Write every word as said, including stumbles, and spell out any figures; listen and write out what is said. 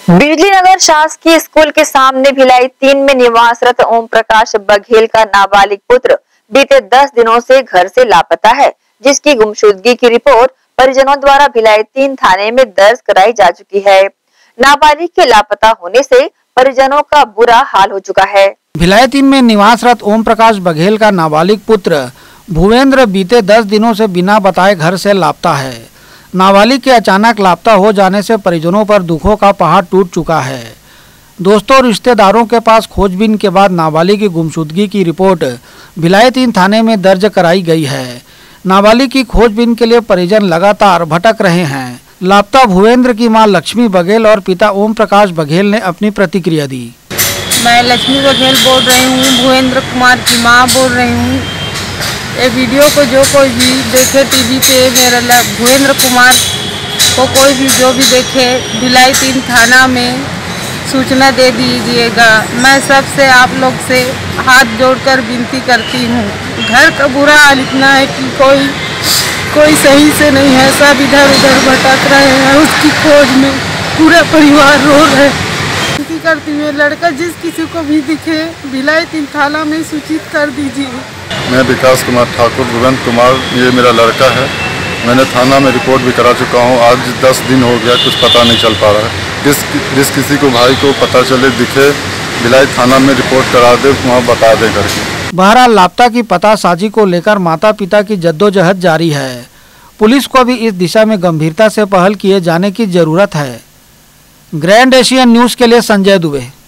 बिजली नगर शासकीय स्कूल के सामने भिलाई तीन में निवासरत ओम प्रकाश बघेल का नाबालिग पुत्र बीते दस दिनों से घर से लापता है, जिसकी गुमशुदगी की रिपोर्ट परिजनों द्वारा भिलाई तीन थाने में दर्ज कराई जा चुकी है। नाबालिग के लापता होने से परिजनों का बुरा हाल हो चुका है। भिलाई तीन में निवासरत ओम प्रकाश बघेल का नाबालिग पुत्र भूवेंद्र बीते दस दिनों से बिना बताए घर से लापता है। नाबालिग के अचानक लापता हो जाने से परिजनों पर दुखों का पहाड़ टूट चुका है। दोस्तों और रिश्तेदारों के पास खोजबीन के बाद नाबालिग की गुमशुदगी की रिपोर्ट भिलाई तीन थाने में दर्ज कराई गई है। नाबालिग की खोजबीन के लिए परिजन लगातार भटक रहे हैं। लापता भूवेंद्र की मां लक्ष्मी बघेल और पिता ओम प्रकाश बघेल ने अपनी प्रतिक्रिया दी। मैं लक्ष्मी बघेल बोल रही हूँ, भूवेंद्र कुमार की माँ बोल रही हूँ। ये वीडियो को जो कोई भी देखे टीवी पे, मेरा भूवेंद्र कुमार को कोई भी जो भी देखे, भिलाई तीन थाना में सूचना दे दीजिएगा। मैं सबसे आप लोग से हाथ जोड़कर विनती करती हूँ। घर का बुरा हाल इतना है कि कोई कोई सही से नहीं है, सब इधर उधर भटक रहे हैं। उसकी खोज में पूरा परिवार रो रहे हैं। विनती करती हूँ, लड़का जिस किसी को भी दिखे भिलाई तीन थाना में सूचित कर दीजिए। मैं विकास कुमार ठाकुर, भूवेंद्र कुमार, ये मेरा लड़का है। मैंने थाना में रिपोर्ट भी करा चुका हूँ। आज दस दिन हो गया, कुछ पता नहीं चल पा रहा है। जिस जिस किसी को भाई को पता चले, दिखे, भिलाई थाना में रिपोर्ट करा दे, वहाँ बता दे करके। बहरहाल लापता की पतासाजी को लेकर माता पिता की जद्दोजहद जारी है। पुलिस को भी इस दिशा में गंभीरता से पहल किए जाने की जरूरत है। ग्रैंड एशियन न्यूज के लिए संजय दुबे।